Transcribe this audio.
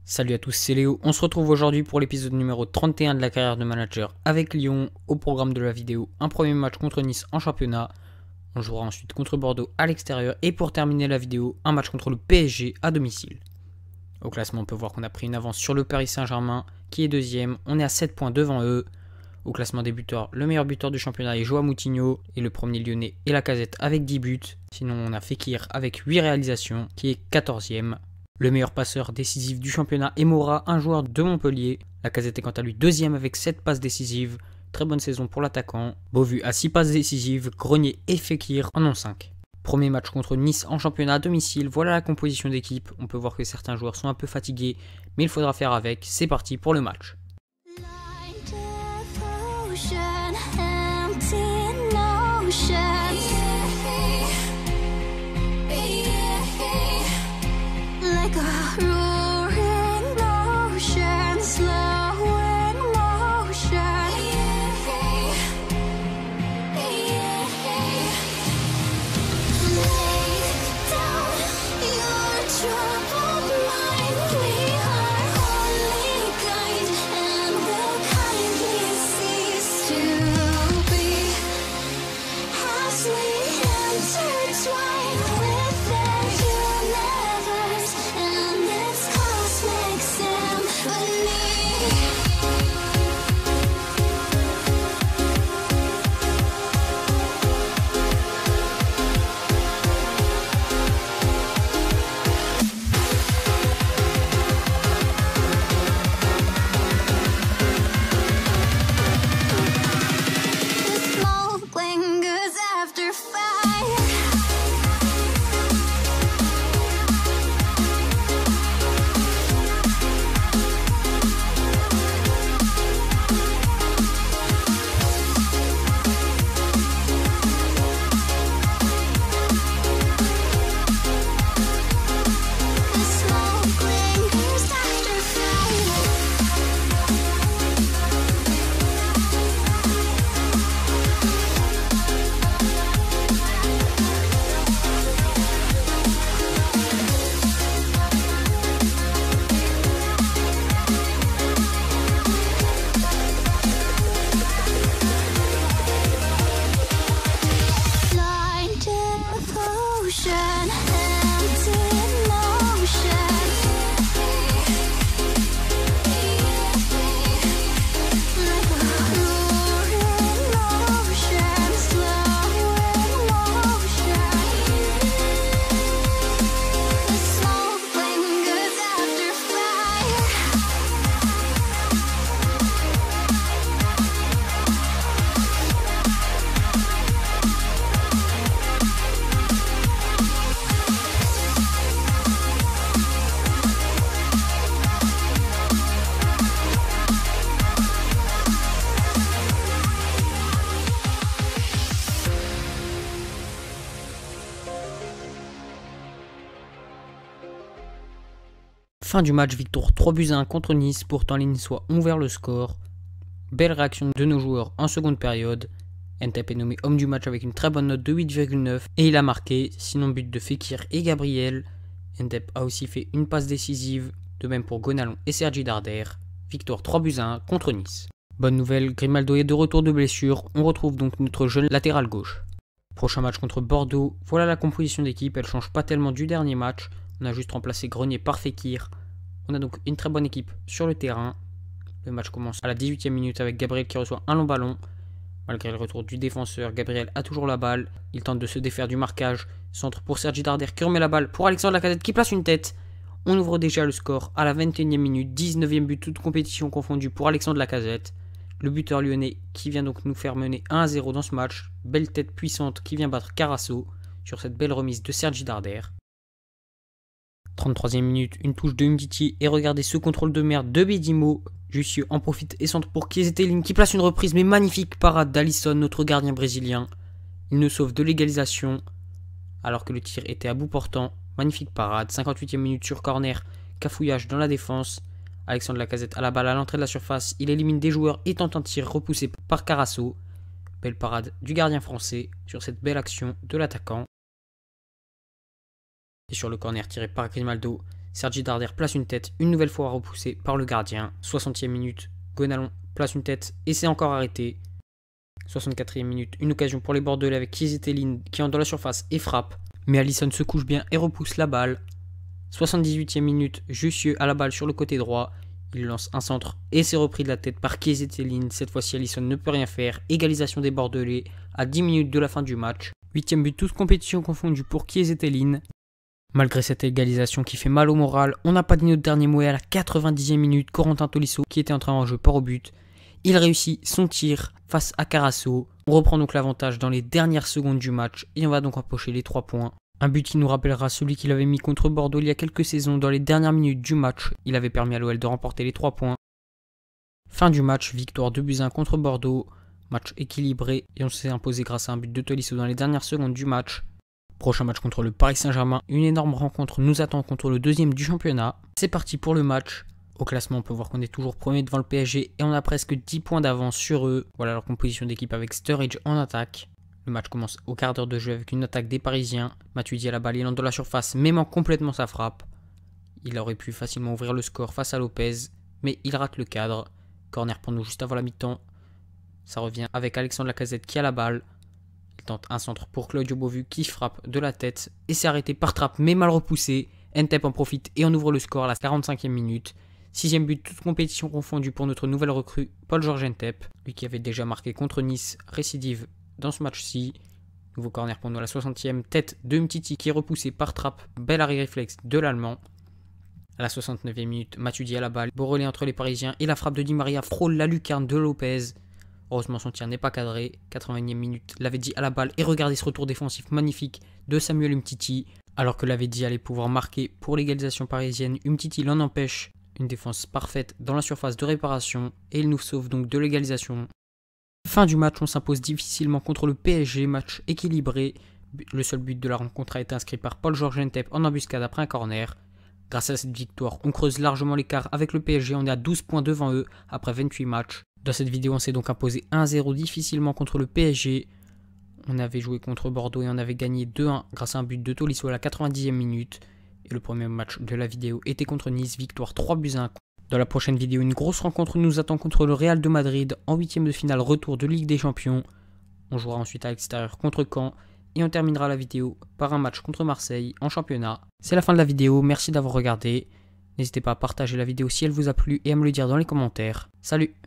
Salut à tous, c'est Léo. On se retrouve aujourd'hui pour l'épisode numéro 31 de la carrière de manager avec Lyon. Au programme de la vidéo, un premier match contre Nice en championnat. On jouera ensuite contre Bordeaux à l'extérieur. Et pour terminer la vidéo, un match contre le PSG à domicile. Au classement, on peut voir qu'on a pris une avance sur le Paris Saint-Germain qui est deuxième. On est à 7 points devant eux. Au classement des buteurs, le meilleur buteur du championnat est Joao Moutinho. Et le premier lyonnais est Lacazette avec 10 buts. Sinon, on a Fekir avec 8 réalisations qui est 14e. Le meilleur passeur décisif du championnat est Mora, un joueur de Montpellier. Lacazette est quant à lui deuxième avec 7 passes décisives. Très bonne saison pour l'attaquant. Beauvu a 6 passes décisives, Grenier et Fekir en ont 5. Premier match contre Nice en championnat à domicile, voilà la composition d'équipe. On peut voir que certains joueurs sont un peu fatigués, mais il faudra faire avec. C'est parti pour le match. Fin du match, victoire 3-1 contre Nice, pourtant les Niçois ont ouvert le score. Belle réaction de nos joueurs en seconde période. Ntep est nommé homme du match avec une très bonne note de 8,9 et il a marqué, sinon but de Fekir et Gabriel. Ntep a aussi fait une passe décisive, de même pour Gonalon et Sergi Darder. Victoire 3-1 contre Nice. Bonne nouvelle, Grimaldo est de retour de blessure, on retrouve donc notre jeune latéral gauche. Prochain match contre Bordeaux, voilà la composition d'équipe, elle change pas tellement du dernier match. On a juste remplacé Grenier par Fekir. On a donc une très bonne équipe sur le terrain. Le match commence à la 18e minute avec Gabriel qui reçoit un long ballon. Malgré le retour du défenseur, Gabriel a toujours la balle. Il tente de se défaire du marquage. Centre pour Sergi Darder qui remet la balle pour Alexandre Lacazette qui place une tête. On ouvre déjà le score à la 21e minute. 19e but, toute compétition confondue pour Alexandre Lacazette. Le buteur lyonnais qui vient donc nous faire mener 1-0 dans ce match. Belle tête puissante qui vient battre Carasso sur cette belle remise de Sergi Darder. 33e minute, une touche de Umtiti et regardez ce contrôle de merde de Bedimo. Jussieu en profite et centre pour Kiesetelin qui place une reprise mais magnifique parade d'Alisson, notre gardien brésilien. Il nous sauve de l'égalisation alors que le tir était à bout portant. Magnifique parade, 58e minute sur corner, cafouillage dans la défense. Alexandre Lacazette a la balle à l'entrée de la surface, il élimine des joueurs et tente un tir repoussé par Carasso. Belle parade du gardien français sur cette belle action de l'attaquant. Et sur le corner tiré par Grimaldo, Sergi Darder place une tête, une nouvelle fois repoussée par le gardien. 60e minute, Gonalon place une tête et c'est encore arrêté. 64e minute, une occasion pour les Bordelais avec Kiese Thelin qui entre dans la surface et frappe. Mais Alisson se couche bien et repousse la balle. 78e minute, Jussieu à la balle sur le côté droit. Il lance un centre et c'est repris de la tête par Kiese Thelin. Cette fois-ci, Alisson ne peut rien faire. Égalisation des Bordelais à 10 minutes de la fin du match. 8e but, toute compétition confondue pour Kiese Thelin. Malgré cette égalisation qui fait mal au moral, on n'a pas dit notre dernier mot et à la 90e minute, Corentin Tolisso, qui était en train de jouer port au but, il réussit son tir face à Carasso. On reprend donc l'avantage dans les dernières secondes du match et on va donc empocher les 3 points. Un but qui nous rappellera celui qu'il avait mis contre Bordeaux il y a quelques saisons dans les dernières minutes du match. Il avait permis à l'OL de remporter les 3 points. Fin du match, victoire 2-1 contre Bordeaux. Match équilibré et on s'est imposé grâce à un but de Tolisso dans les dernières secondes du match. Prochain match contre le Paris Saint-Germain. Une énorme rencontre nous attend contre le 2e du championnat. C'est parti pour le match. Au classement, on peut voir qu'on est toujours premier devant le PSG et on a presque 10 points d'avance sur eux. Voilà leur composition d'équipe avec Sturridge en attaque. Le match commence au quart d'heure de jeu avec une attaque des Parisiens. Matuidi à la balle, il entre dans la surface mais manque complètement sa frappe. Il aurait pu facilement ouvrir le score face à Lopez, mais il rate le cadre. Corner pour nous juste avant la mi-temps. Ça revient avec Alexandre Lacazette qui a la balle. Il tente un centre pour Claudio Beauvu qui frappe de la tête et c'est arrêté par Trapp mais mal repoussé. Ntep en profite et on ouvre le score à la 45e minute. 6e but, toute compétition confondue pour notre nouvelle recrue, Paul-Georges Ntep. Lui qui avait déjà marqué contre Nice, récidive dans ce match-ci. Nouveau corner pour nous à la 60e. Tête de Umtiti qui est repoussé par Trapp. Bel arrêt réflexe de l'Allemand. À la 69e minute, Matuidi à la balle. Beau relais entre les Parisiens et la frappe de Di Maria frôle la lucarne de Lopez. Heureusement son tir n'est pas cadré. 80e minute, Lavezzi à la balle et regardez ce retour défensif magnifique de Samuel Umtiti. Alors que Lavezzi allait pouvoir marquer pour l'égalisation parisienne, Umtiti l'en empêche. Une défense parfaite dans la surface de réparation et il nous sauve donc de l'égalisation. Fin du match, on s'impose difficilement contre le PSG, match équilibré. Le seul but de la rencontre a été inscrit par Paul-Georges Ntep en embuscade après un corner. Grâce à cette victoire, on creuse largement l'écart avec le PSG, on est à 12 points devant eux après 28 matchs. Dans cette vidéo, on s'est donc imposé 1-0 difficilement contre le PSG. On avait joué contre Bordeaux et on avait gagné 2-1 grâce à un but de Tolisso à la 90e minute. Et le premier match de la vidéo était contre Nice, victoire 3-1. Dans la prochaine vidéo, une grosse rencontre nous attend contre le Real de Madrid en 8e de finale retour de Ligue des Champions. On jouera ensuite à l'extérieur contre Caen et on terminera la vidéo par un match contre Marseille en championnat. C'est la fin de la vidéo, merci d'avoir regardé. N'hésitez pas à partager la vidéo si elle vous a plu et à me le dire dans les commentaires. Salut!